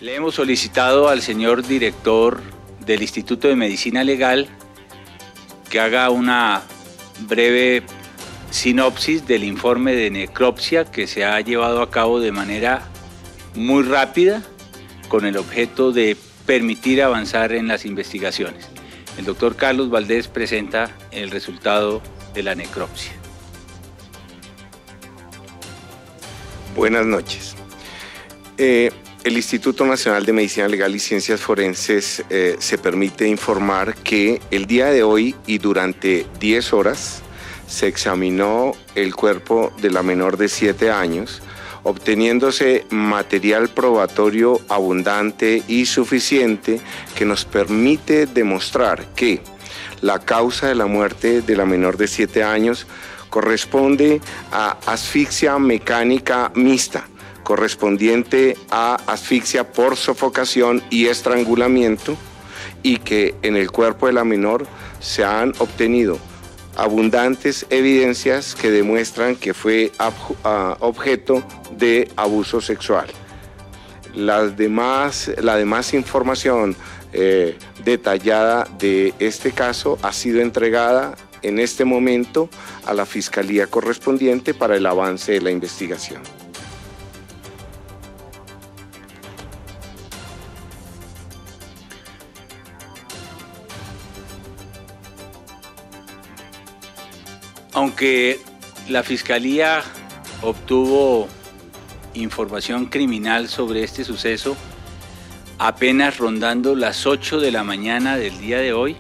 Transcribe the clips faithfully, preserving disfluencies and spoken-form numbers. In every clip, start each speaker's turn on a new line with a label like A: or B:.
A: Le hemos solicitado al señor director del Instituto de Medicina Legal que haga una breve sinopsis del informe de necropsia que se ha llevado a cabo de manera muy rápida con el objeto de permitir avanzar en las investigaciones. El doctor Carlos Valdés presenta el resultado de la necropsia.
B: Buenas noches. Eh, el Instituto Nacional de Medicina Legal y Ciencias Forenses eh, se permite informar que el día de hoy y durante diez horas se examinó el cuerpo de la menor de siete años, obteniéndose material probatorio abundante y suficiente que nos permite demostrar que la causa de la muerte de la menor de siete años corresponde a asfixia mecánica mixta, correspondiente a asfixia por sofocación y estrangulamiento, y que en el cuerpo de la menor se han obtenido abundantes evidencias que demuestran que fue objeto de abuso sexual. Las demás, la demás información eh, detallada de este caso ha sido entregada en este momento a la Fiscalía correspondiente para el avance de la investigación.
A: Aunque la Fiscalía obtuvo información criminal sobre este suceso apenas rondando las ocho de la mañana del día de hoy,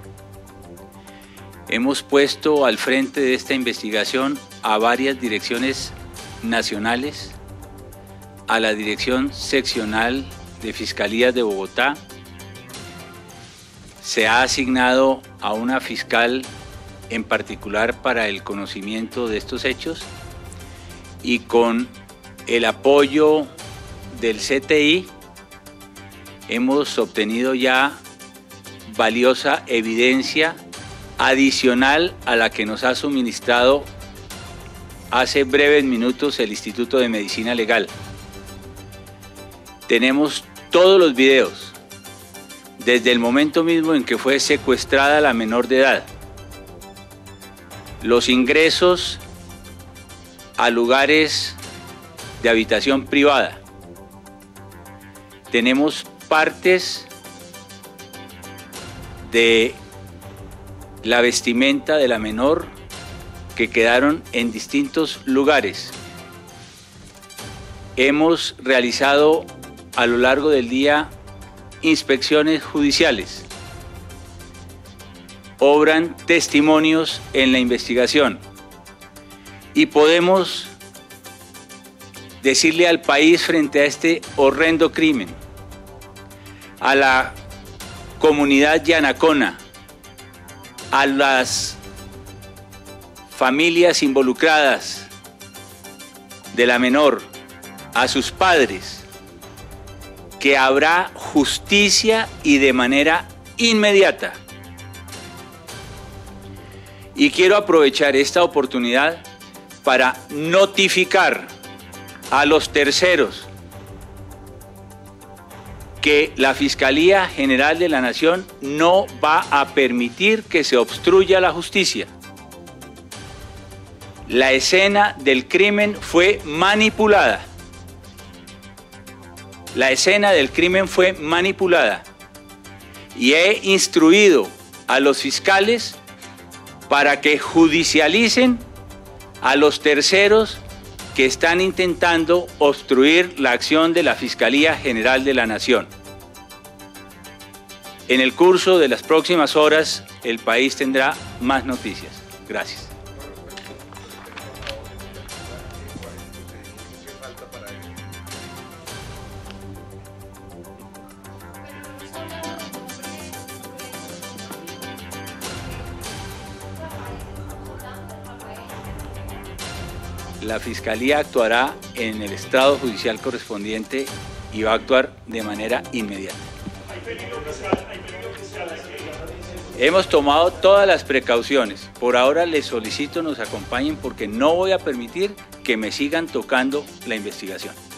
A: hemos puesto al frente de esta investigación a varias direcciones nacionales, a la Dirección Seccional de Fiscalías de Bogotá. Se ha asignado a una fiscal en particular para el conocimiento de estos hechos, y con el apoyo del C T I hemos obtenido ya valiosa evidencia adicional a la que nos ha suministrado hace breves minutos el Instituto de Medicina Legal. Tenemos todos los videos desde el momento mismo en que fue secuestrada la menor de edad, los ingresos a lugares de habitación privada. Tenemos partes de la vestimenta de la menor que quedaron en distintos lugares. Hemos realizado a lo largo del día inspecciones judiciales. Obran testimonios en la investigación y podemos decirle al país frente a este horrendo crimen, a la comunidad llanacona, a las familias involucradas de la menor, a sus padres, que habrá justicia y de manera inmediata. Y quiero aprovechar esta oportunidad para notificar a los terceros que la Fiscalía General de la Nación no va a permitir que se obstruya la justicia. La escena del crimen fue manipulada. La escena del crimen fue manipulada y he instruido a los fiscales para que judicialicen a los terceros que están intentando obstruir la acción de la Fiscalía General de la Nación. En el curso de las próximas horas, el país tendrá más noticias. Gracias. La Fiscalía actuará en el estrado judicial correspondiente y va a actuar de manera inmediata. Hemos tomado todas las precauciones. Por ahora les solicito nos acompañen porque no voy a permitir que me sigan tocando la investigación.